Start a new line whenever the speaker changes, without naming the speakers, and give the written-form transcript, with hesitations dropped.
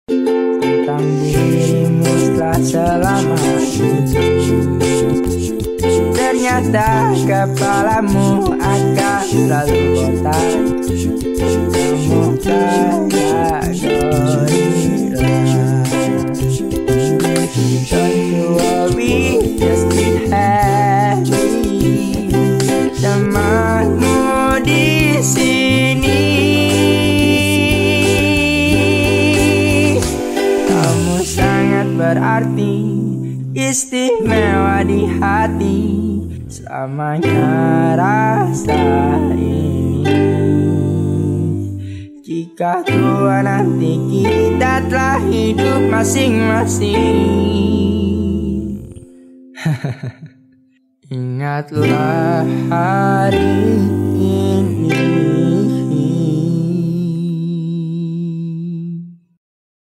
tentang dirimu setelah selama ini. Ternyata kepalamu akan selalu botak. Kamu kayak gorila. Don't you worry, just be happy. Temanmu di sini. Kamu sangat berarti, istimewa di hati. Selamanya rasa ini. Jika tua nanti kita telah hidup masing-masing. Ingatlah hari